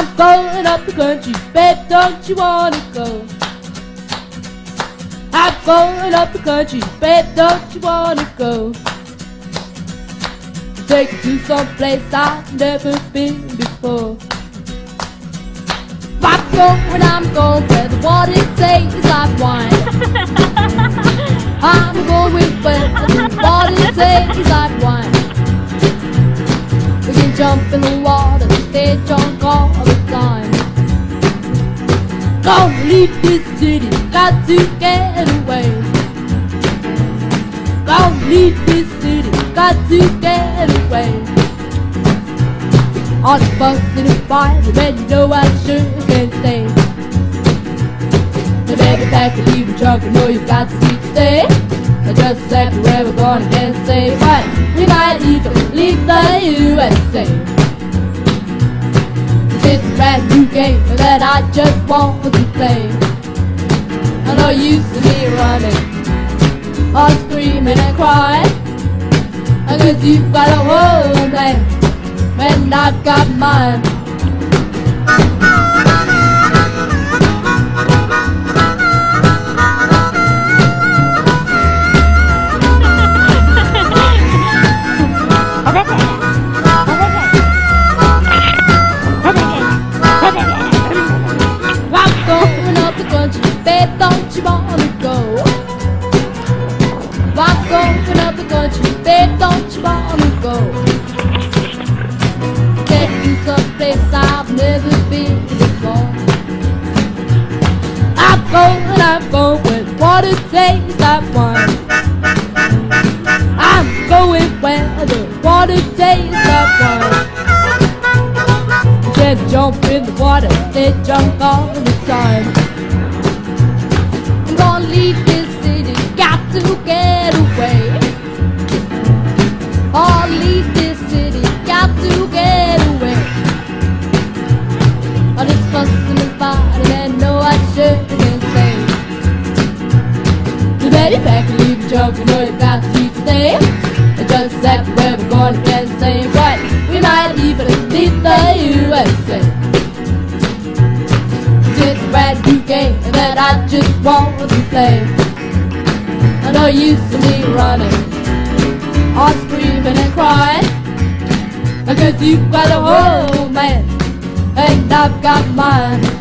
I'm going up the country, babe, don't you wanna go? I'm going up the country, babe, don't you wanna go? Take you to some place I've never been before. I'm going where the water tastes like wine. I'm going where the water tastes like wine. We can jump in the water, stay drunk all the time. Gonna leave this city, got to get away. Gonna leave this city, got to get away. On the bus in a fire, man, you know I sure can't stay. The baby pack and leave the trunk, you know you've got to stay. So just exactly where we're going, I can't say. But we might even leave the USA. It's a brand new game that I just want to play. I know you used to be running, all screaming and crying, cause you've got a homeland and I've got mine. I'm going up the country, babe, don't you wanna go? I'm going up the country, babe, don't you wanna go? Someplace I've never been before. I'm going where water tastes like wine. I'm going where the water tastes like wine. Just jump in the water, stay drunk all the time. I'm gonna leave this city, got to get away. I'll leave this city, got to get away. All this fussing and fighting and no I sure can say. You better pack and leave the junk, you know you got to stay. And just exactly where we're going, I can't say. But we might even leave the USA. It's a brand new game that I just want to play. I know you used to be running, all screaming and crying, because you've got a whole man and I've got mine.